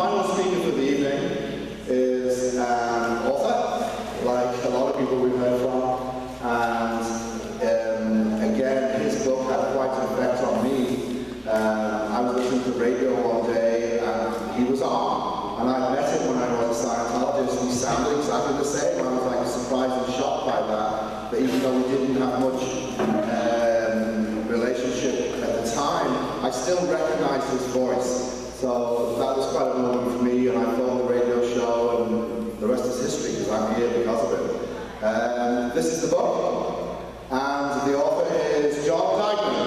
final speaker for the evening is an author, like a lot of people we've heard from, and again, his book had quite an effect on me. I was listening to the radio one day, and he was on, and I met him when I was a Scientologist. We sounded exactly the same. I was like surprised and shocked by that even though we didn't have much relationship at the time, I still recognized his voice. So that was quite a moment for me, and I thought the radio show, and the rest is history, because I'm here because of it. This is the book, and the author is John Duignan.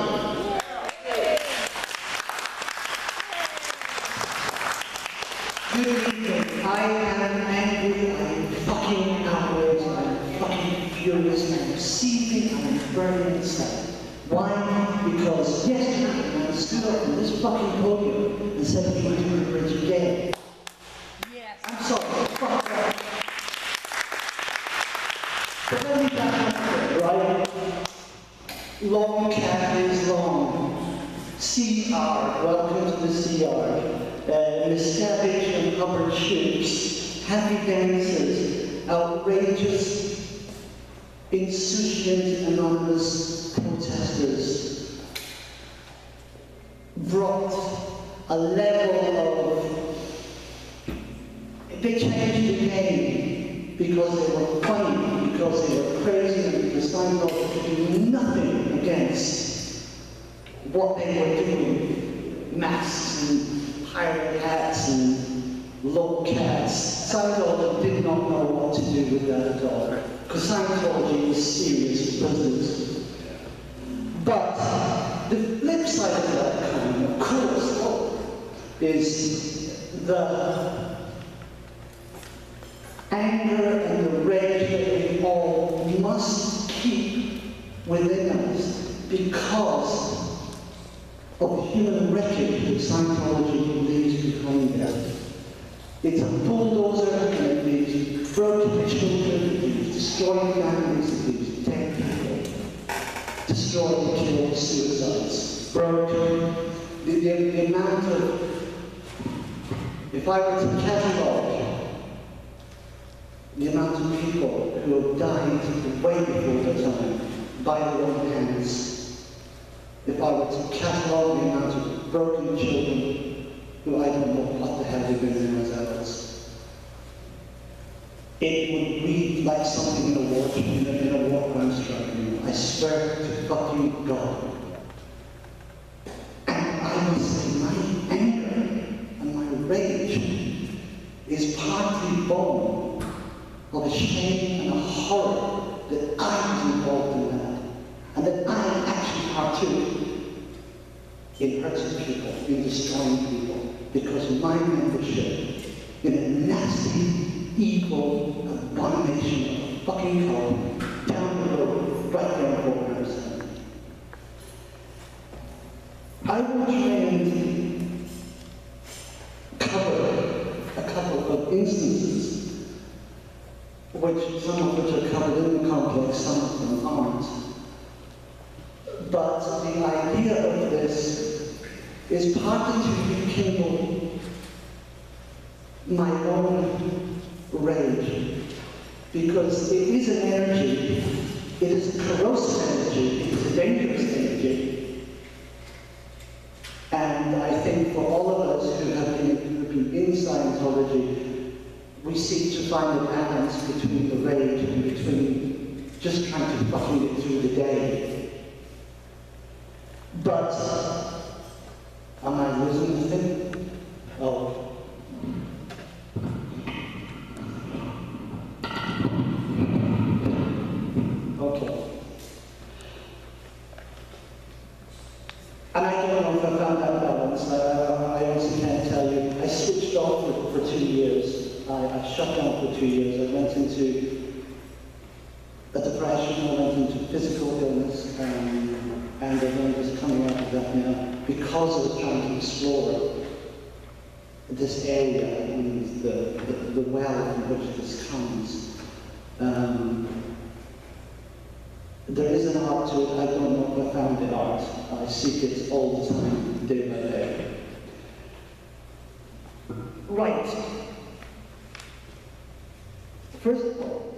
Good evening. I am angry, I'm fucking outraged, I'm fucking furious, I'm seething, I'm burning inside. Why? Because yesterday I stood up on this fucking podium and said we were doing the bridge again. Yes. I'm sorry, fuck that. But let me back up there, right? Long cat is long. CR, welcome to the CR. Miscavige and rubber chips, happy dances, outrageous, insouciant, anonymous protesters brought a level of, they changed the game because they were funny, because they were crazy, and because Scientology could do nothing against what they were doing, masks and pirate hats and low cats. Scientology did not know what to do with that at all, because Scientology is serious business. But the flip side of that coin, of course, is the anger and the rage that we all must keep within us because of the human wreckage that Scientology leaves behind them. It's a bulldozer, and it leaves broken children, it leaves destroyed families, it leaves dead people, destroyed, killed, suicides, broken. The amount of, if I were to catalogue the amount of people who have died way before their time by their own hands, if I were to catalogue the amount of broken children who I don't know what the hell they've been doing themselves, it would read like something in a war crime strike. I swear to fucking God. And I must say, my anger and my rage is partly born of a shame and a horror that I was involved in that, and that I actually partook in hurting people, in destroying people, because of my membership in a nasty, evil abomination of a fucking cult down the road, right there in Fort Harrison. I will try and cover a couple of instances, some of which are covered in the complex, some of them aren't. But the idea of this is partly to rekindle my own rage, because it is an energy, it is a corrosive energy, it is a dangerous energy. And I think for all of us who have been in Scientology, we seek to find a balance between the rage and between just trying to fucking get through the day. But, am I losing the thing? Oh. Okay. And I don't know if I found that balance. I also can't tell you. I switched off for 2 years. I shut down for 2 years. I went into a depression, I went into physical illness, and I'm just coming out of that now because I was trying to explore this area and the well from which this comes. There is an art to it. I don't know if I found the art. I seek it all the time, day by day. Right. First of all,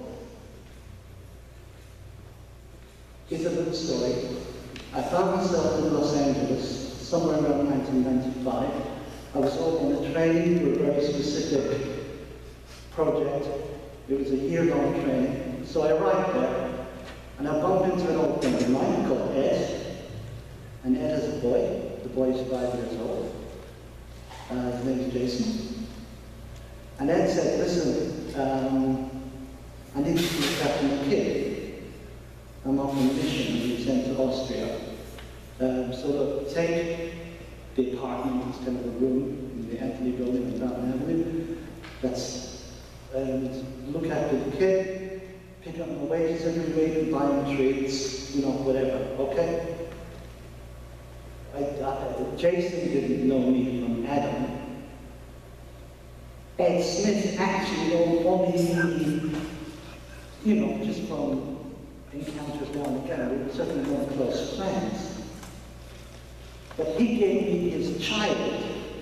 it's a little story. I found myself in Los Angeles somewhere around 1995. I was on a training for a very specific project. It was a year-long training. So I arrived there, and I bumped into an old friend of mine called Ed. And Ed is a boy. The boy is 5 years old. His name is Jason. And Ed said, listen, I need to look after my kid. I'm off on a mission and he's sent to Austria. So look, take the apartment, it's kind of a room in the Anthony building on Downton Avenue. That's, look after the kid, pick up my wages every week, buy him treats, you know, whatever, okay? Jason didn't know me from Adam. Ed Smith actually only, you know, just from encounters down the gallery, we were certainly not close friends. But he gave me his child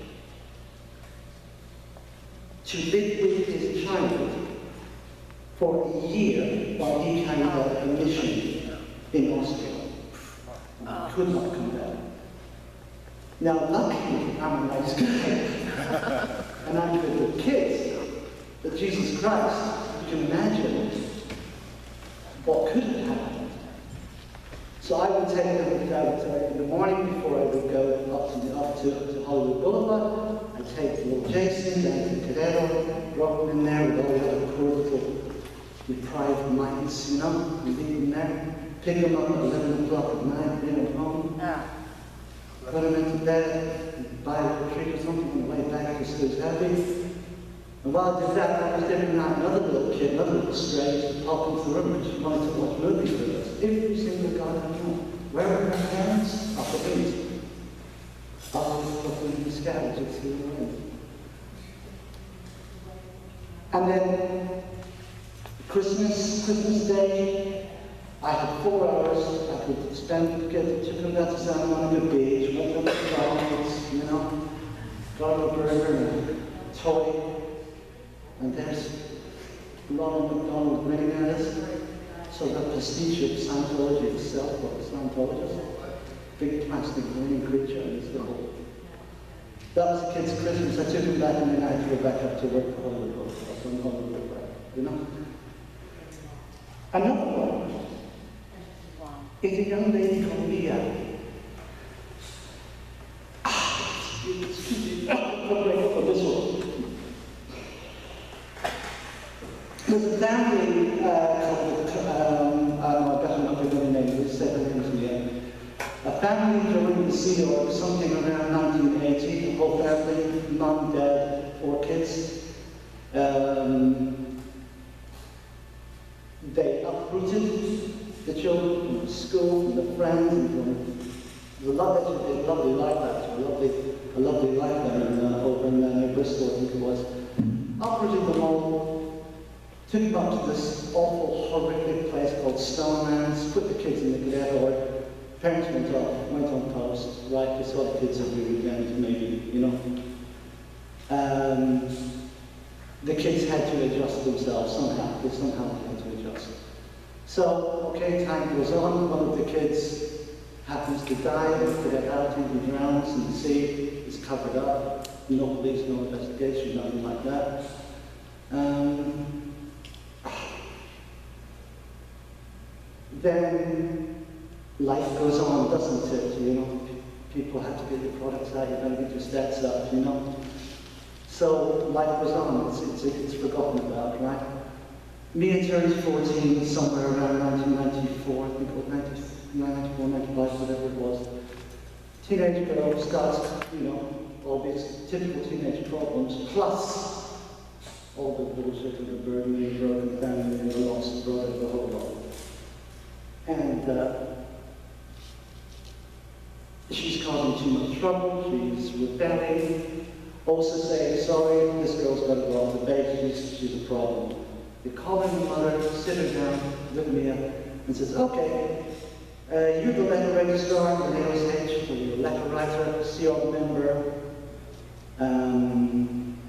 to live with his child for a year while he carried out a mission in Austria. And could not come back. Now, luckily, I'm a nice guy, and I'm good with kids, but Jesus Christ, you can imagine what could have happened. So I would take them out in the morning before I would go up to Hollywood Boulevard. I'd take little Jason down to Cadero, drop him in there with all the other poor little deprived minds, you know, and leave him there, pick him up at 11 o'clock at night, bring him home. Put him into bed, buy a little treat or something on the way back because he was happy. And while I did that, I was taking out another little kid, another little stray, to pop into the room because she wanted to watch movies with us. Every single goddamn night. Where were her parents? Up the beat. Up in the scavengers through the wind. And then Christmas Day, I had 4 hours. I could spend with the kids, took them down to San Monica Beach, went up to McDonald's, you know, got a burger and a toy. And there's Ronald McDonald grinning at us. So the prestige of Scientology itself, or Scientologists, big plastic grinning creature in this little. That was the kids' Christmas. I took them back and then I had to go back up to work for Hollywood. From Hollywood, you know. Another one is a young lady called Mia. There's a family called, I better not give them a name, they said her name's Mia. A family joined the Sea Org something around 1980, the whole family, mom, dad, 4 kids. They uprooted the children from the school, from the friends, and from the lovely life actually, a lovely life there over in Bristol, I think it was. Uprooted them all, took them up to this awful, horrific place called Stonelands, put the kids in the cadet org. Parents went on post, right, they saw the kids every weekend, maybe, you know. The kids had to adjust themselves somehow. They somehow had to adjust. So, okay, time goes on. One of the kids happens to die. They get out, he drowns in the sea. It's covered up. No police, no investigation, nothing like that. Then life goes on, doesn't it? You know, people have to get their products out. You don't get your stats up, you know. So life goes on, it's forgotten about, right? Mia turns 14 somewhere around 1994, I think it was 94, 95, whatever it was. Teenage girl starts, you know, all these typical teenage problems, plus all the bullshit of the burden, the broken family, and the lost brother, the whole lot. And she's causing too much trouble, she's rebelling. Also saying, sorry, this girl's got to go off the base, she's a problem. They call her mother, sit her down with Mia, and says, okay, you're the letter registrar, the AOSH, or you're a letter writer, CO member.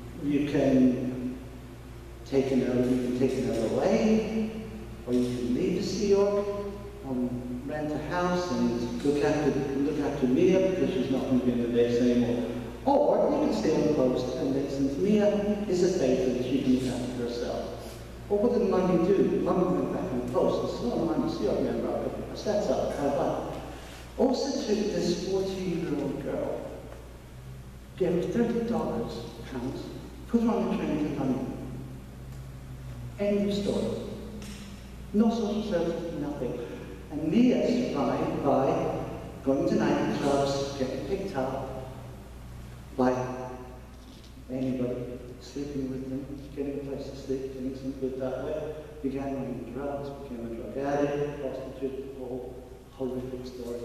taken her, you can take her away, or you can leave the Sea Org, rent a house and look after Mia because she's not going to be in the base anymore. Or you can stay on the post, and then since Mia is a faithful, she can look after herself. Or what did Mummy do? Mummy went back on the post and saw Mummy Sea Org member up a steps up, how about? Also took this 14-year-old girl, gave her $30, put her on the train to London. End of story. No social services, nothing. And Mia survived by going to nightclubs, getting picked up by anybody, sleeping with them, getting a place to sleep, doing some good that way. Began running drugs, became a drug addict, prostitute, the whole horrific story.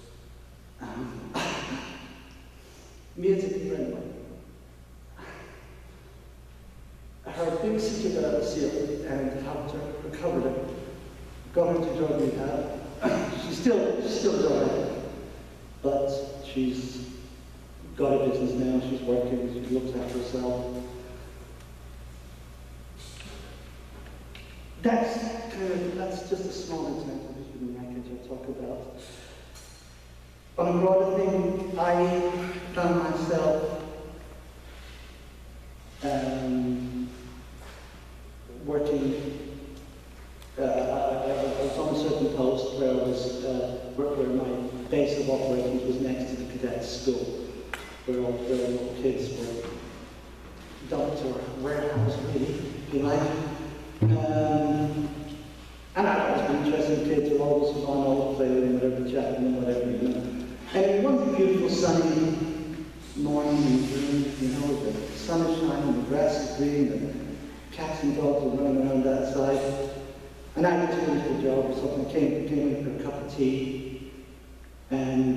Mia's a friend. Her big sister got out of SEAL and helped her, recovered her, got her to drug rehab. She's still drug, but she's got a business now, she's working, she looks after herself. That's just a small example of the human wreckage I talk about. On a broader thing, I found myself working, I was on a certain post where I was, where my base of operations was next to the cadet school, where all the kids were dumped to a warehouse, really, if you like. And I always been interested in kids, were always fun, all play with them, whatever, chatting and whatever, you know. And one beautiful sunny morning, you know, the sun is shining, the grass is green, the cats and dogs are running around that side. And I had to finish the job or something, came in for a cup of tea, and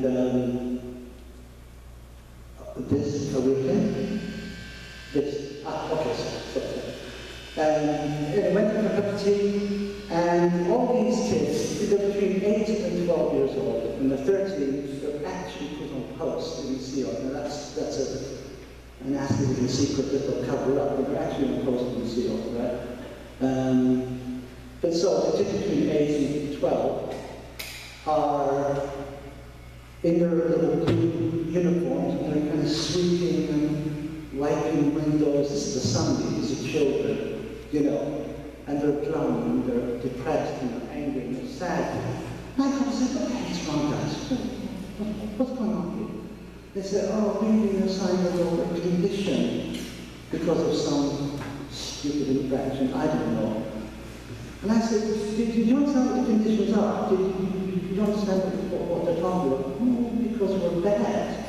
this, a weekend? This, okay, sorry. And I went in for a cup of tea, and all these kids, they're between 8 and 12 years old, and the 13, they're actually put on post in the Sea Org. Now that's a nasty little secret that they'll cover up, but they're actually on post in the Sea Org, right? But so the kids between 8 and 12 are in their little blue uniforms, and they're kind of sweeping and wiping windows. This is the Sundays of children, you know. And they're glum, and they're depressed, and they're angry, and they're sad. And I come and say, what's wrong, guys? What's going on here? They say, oh, we've been assigned a condition because of some stupid infraction, I don't know. And I said, did you understand what the conditions are? Did you understand what they're talking about? No, because we're bad.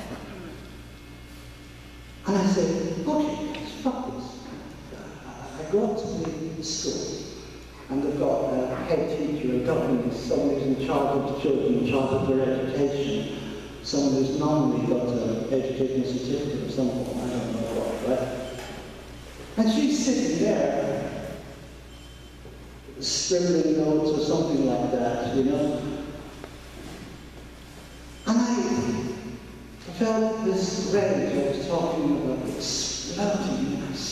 And I said, okay, guys, fuck this. I go up to the school, and they've got a head teacher, a governess, someone who's in charge of the children, in charge of their education, someone who's normally got an educational certificate of some form, I don't know what, right? And she's sitting there, scribbling notes or something like that, you know? And I felt this rage I was talking about exploding in my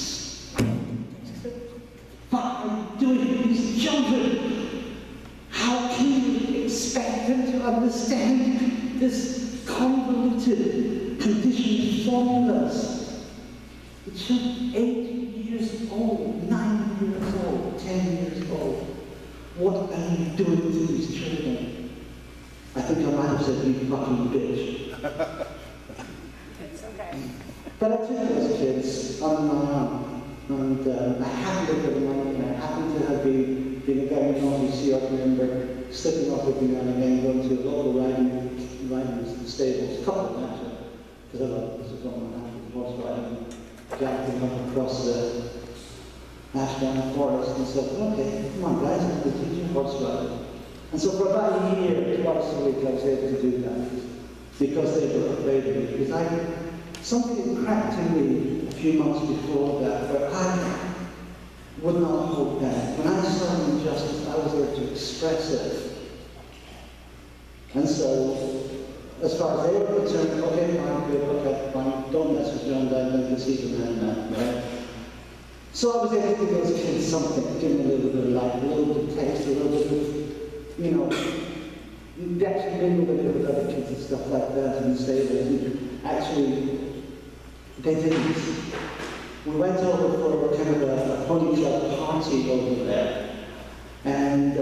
what are you doing with these children? How can you expect them to understand this convoluted conditioned formulas? It's just 8 years old, 9 years old, 10 years old. What are you doing to these children? I think I might have said, you fucking bitch. It's okay. But I took those kids on my own. And I happened to have money, and I happened to have been a very naughty Sea Org member, slipping off every now and again, going to local riding stables, a couple of them actually, because I thought this was what my happened, horse riding, galloping up across the Ashdown forest, and said, okay, come on guys, I'm going to teach you horse riding. And so for about a year, twice a week, I was able to do that, because they were afraid of me, because something cracked in me a few months before that, where I would not hold back. When I saw an injustice, I was there to express it. And so, as far as they were concerned, okay, fine, good, okay, fine, don't mess with John Diamond, you can see the man now, right? So I was able to give those kids something, give them a little bit of life, a little bit of taste, a little bit of, you know, they actually mingle a bit with other kids and stuff like that and say that actually they didn't. We went over for kind of a pony club party over there, and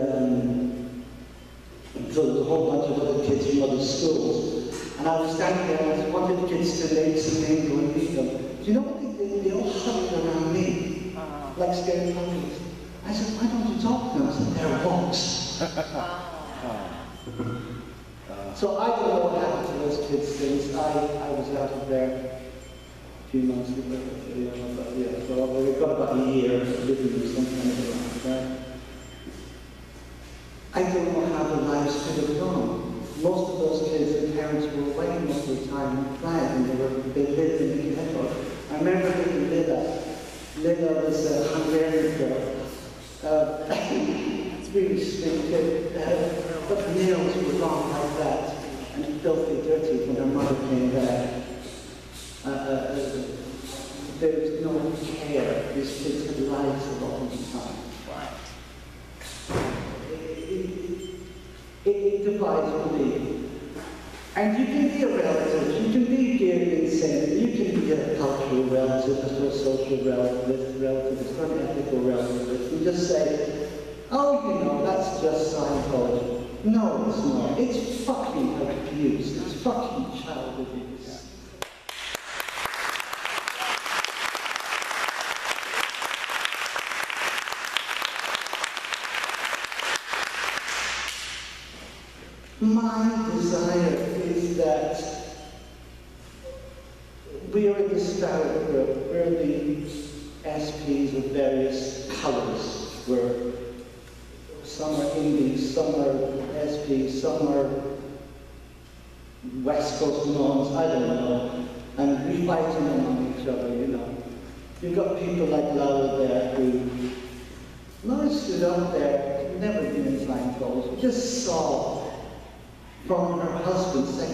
so there was a whole bunch of other kids from other schools. And I was standing there and I wanted the kids to mix and mingle and meet them. Do you know what they did? They all huddled around me. Like scared puppies. I said, why don't you talk to them? I said, they're wogs. So I don't know what happened to those kids since I was out of there a few months ago. Yeah, so we've got about a year of living with some kind of that. I don't know how their lives could have gone. Most of those kids, their parents were away most of the time in Prague, and they lived in the ghetto. I remember meeting Lida. Lida was a Hungarian girl. It's really sweet kid. But her nails were long like that and filthy dirty when her mother came back. There was no care. These kids had lives a lot of the time. It divides belief. And you can be a relative, you can be gay insane, you can be a cultural relativist or a social relativist or an ethical relativist, and just say, oh, you know, that's just Scientology. No, it's not. It's fucking abuse. It's fucking child abuse. My desire is that we are in the Starrett group. We're the SPs of various colours. Some are indies, some are SPs, some are West Coast nones, I don't know. And we fight among each other, you know. You've got people like Laura there Laura stood up there, never been in Scientology, just saw from her husband, what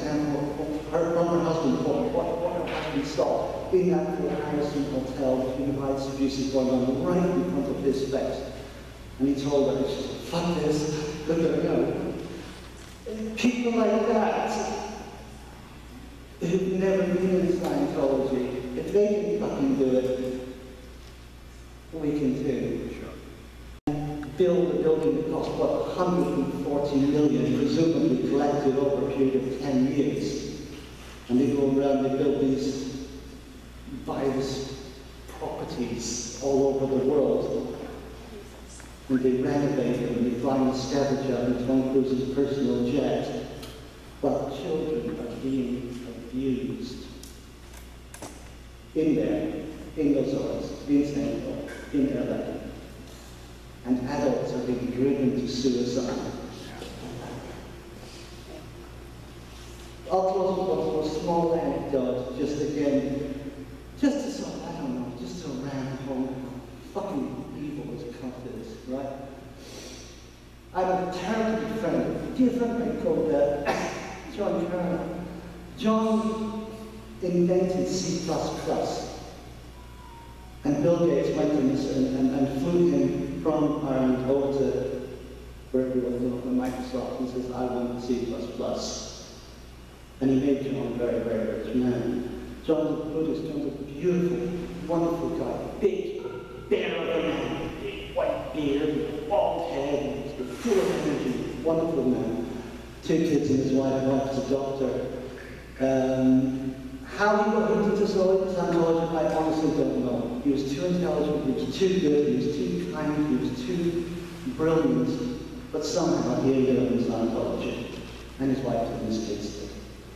her husband saw in that little Harrison hotel with human rights abuses going on right in front of his face. And he told her, she said, fuck this, look at her go. People like that, who've never been in Scientology, if they can fucking do it, we can too. Build a building that cost, what, 140 million, presumably collected over a period of 10 years. And they go around, they build these various properties all over the world. And they renovate them, and they fly in a scavenger out in Tom Cruise's personal jet. While children are being abused. In there, in those hours, in St. Paul, in LA. And adults are being driven to suicide. I'll close with a small anecdote, just again, just to sort of, I don't know, just to ram home how fucking evil this cunt is, right? I have a terrible friend, a dear friend of mine called John Kerner. John invented C++. And Bill Gates went and flew him from Ireland over to wherever he was, over Microsoft, and says, I want C++. And he made John a very, very rich man. John's a Buddhist, John's a beautiful, wonderful guy, big, bear of a man, big white beard, bald head, full of energy, wonderful man. 2 kids and his wife's a doctor. How he got into Scientology, I honestly don't know. He was too intelligent, he was too good, he was too kind, he was too brilliant, but somehow he ended up in Scientology, and his wife and his kids did.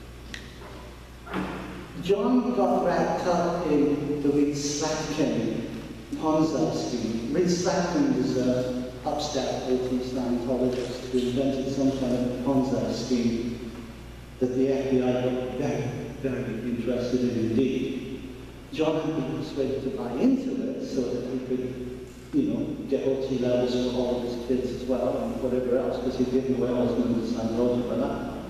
John got wrapped up in the Reed Slatkin Ponzi scheme. Reed Slatkin was an upstart OT Scientologist who invented some kind of Ponzi scheme that the FBI got very, very interested in indeed. John had been persuaded to buy into it so that he could, you know, get OT levels for all of his kids as well and whatever else, because he didn't know what else in the Scientology by that point.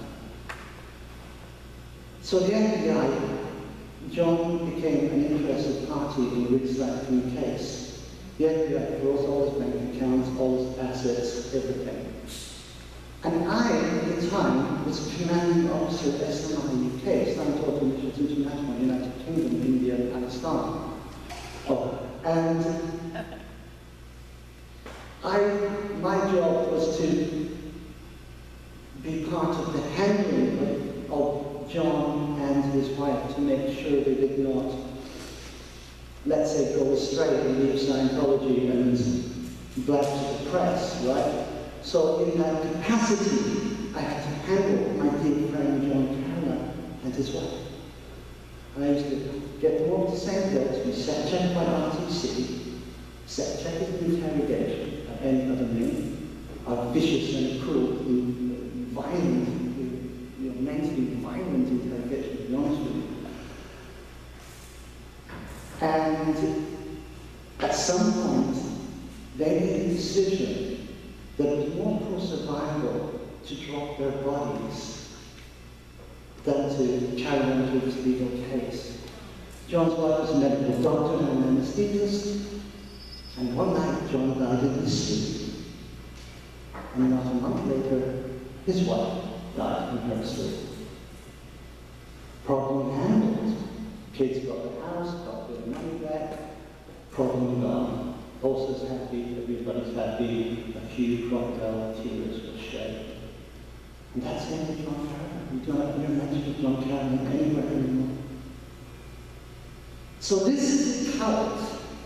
So the FBI, John became an interested party in Reed Slatkin's case. There was all his bank accounts, all his assets, everything. And I, at the time, was commanding officer at SNI UK, Scientology Missions International, United Kingdom, India, and Pakistan. And my job was to be part of the handling of John and his wife to make sure they did not, let's say, go astray and leave Scientology and black to the press, right? So in that capacity, I had to handle my dear friend John Carolan and his wife. And I used to get them all to the same place, we set check by RTC, set check as an interrogation of any other name, are vicious and cruel, violent, mentally violent interrogation, to be honest with you. And at some point, they made a decision that it was more pro-survival to drop their bodies than to carry on with this legal case. John's wife was a medical doctor and an anesthetist, and one night John died in his sleep. And not a month later, his wife died in her sleep. Problem handled. Kids got the house, got their money back, problem gone. Ulcer's happy, everybody's happy, a few crocodile tears were shed. And that's the end of John Carolan. We don't hear mention of John Carolan anywhere anymore. So this is a cult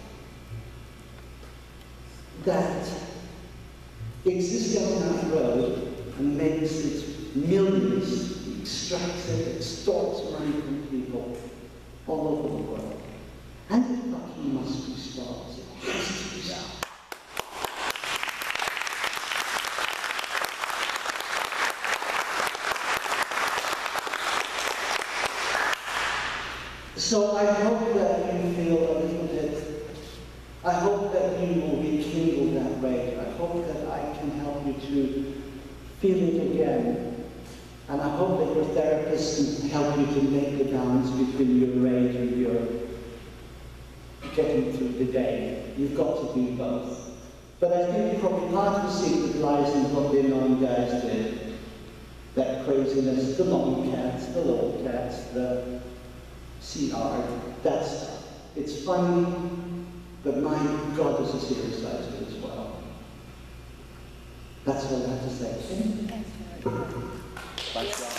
that exists down that road and makes its millions, extracts it, extorts money from people all over the world. And it fucking must be stopped. It has to be stopped. So I hope that you feel a little bit, I hope that you will rekindle that rage. I hope that I can help you to feel it again. And I hope that your therapist can help you to make the balance between your rage and your getting through the day. You've got to do both. But I think probably part of the secret lies in what the non guys did. That craziness, the long cats, the low cats, the CR, that stuff. It's funny, but my God, there's a serious side to it as well. That's all I have to say. Thanks, John.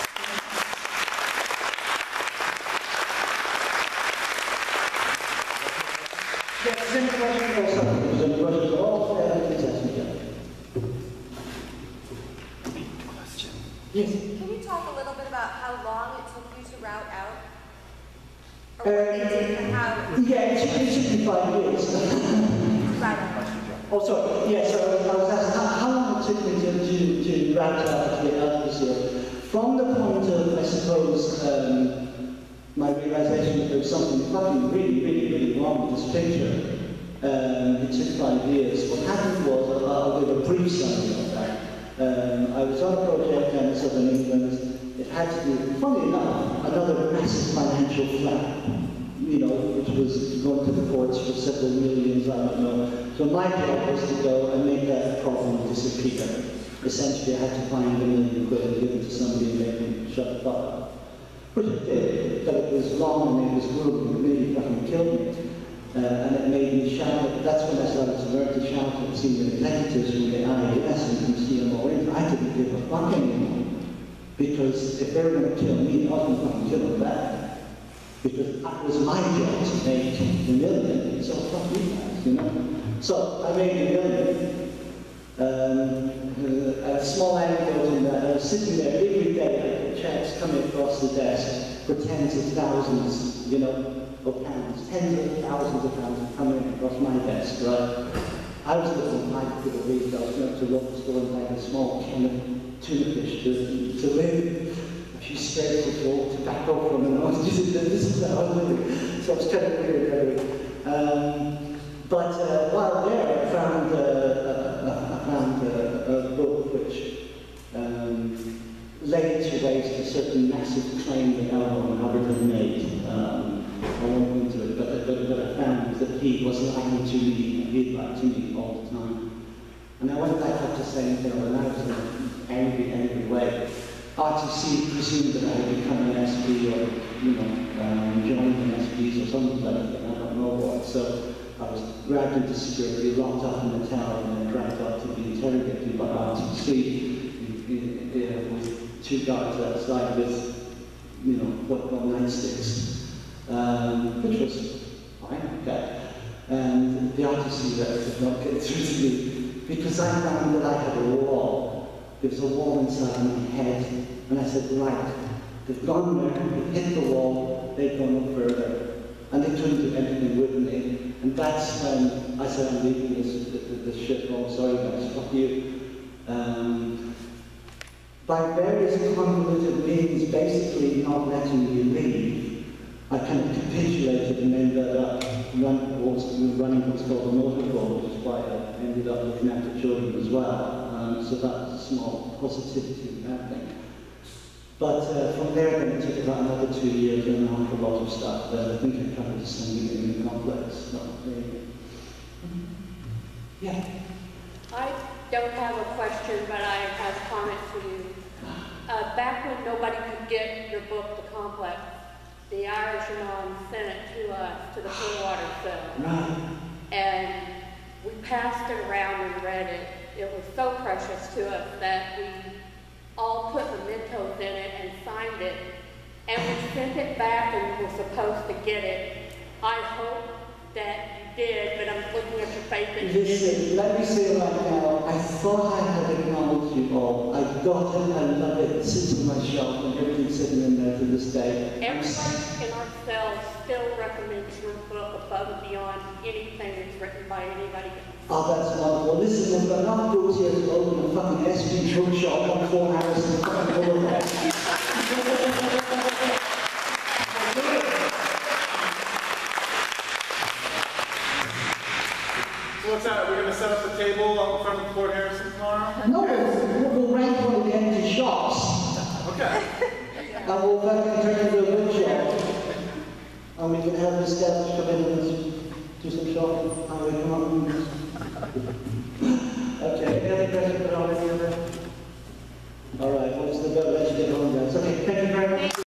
Yes, any questions or something? Any questions at all? Yes. Can you talk a little bit about how long it took you to route out? Or what they did and how? Yeah, it took me 5 years. Right. Oh, sorry. Yeah, so I was asking how long it took me to route out to get out of this year. From the point of, I suppose, my realization that there was something fucking really wrong with this picture, it took 5 years. What happened was, I'll give a brief summary of that. I was on a project down in southern England. It had to do, funny enough, another massive financial flap, you know, which was going to the courts for several millions, I don't know. So my job was to go and make that problem disappear. Essentially, I had to find £1 million quid and give it to somebody and make them shut the fuck up. Which it did, but it was long and it was grueling, it really fucking killed me. And it made me shout. That's when I started to learn to shout at senior executives from the IAS and from CMO. I didn't give a fuck anymore. Because if they were going to kill me, I wasn't going to kill them back. Because that was my job to make $1 million. So fuck you guys, you know. So I made $1 million. A small anecdote in that I was sitting there every day, I get checks coming across the desk for tens of thousands, you know, of pounds. Tens of thousands of pounds coming across my desk, right? I was looking like for the week. I was going to the local store and buy a small can of tuna fish to live. A few sprays of old tobacco from an orange. This is how I was living. So I was kind of weird. But while there, I found a book which laid to waste a certain massive claim that Albert had made. I won't go into it, but what I found was that that he was lying to me, and he'd lie to me all the time. And I went back up to saying, when I was in an angry way, RTC presumed that I had become an SP or, joined an SPs or something like that, I don't know what. So I was dragged into security, locked up in the tower, and then dragged up to be interrogated by RTC with 2 guards outside with, football nightsticks, which was fine, okay. And the RTC rep did not get through to me because I found that I had a wall. There was a wall inside my head, and I said, right, they've gone there, they've hit the wall, they've gone no further. And they couldn't do anything with me. And that's when I said, I'm leaving this shit hole, sorry guys, fuck you. By various convoluted means, basically not letting me leave, I kind of capitulated and ended up running what's called a motorboat, which is why I ended up looking after children as well. So that was a small positivity happening. But from there, then it took about another 2 years and a lot of stuff. But I think I covered something in the complex. Yeah. I don't have a question, but I have a comment for you. Back when nobody could get your book, The Complex, the Irish sent it to us, to the Clearwater Film. Right. And we passed it around and read it. It was so precious to us that we all put mementos in it and signed it. And we sent it back and we were supposed to get it. I hope that you did, but I'm looking at your face that you Listen, didn't. let me say right now, I thought I had acknowledged you all. I got it, I love it, it sits on my shelf, and everything's sitting in there to this day. Everybody in our cells still recommends your book above and beyond anything that's written by anybody else. Oh, that's wonderful. Listen, we've got enough books here to open a fucking SP bookshop on 4 hours in the fucking boulevard. So what's that? Are we going to set up a table out in front of Fort Harrison tomorrow? No, we'll rent one of the empty shops. Okay. And we'll fucking turn it into a bookshop. And we can have the staff come in and do some shopping. And we come up and... Okay, any other questions at all? All right, what's the best way to get home, guys? Okay, thank you very much.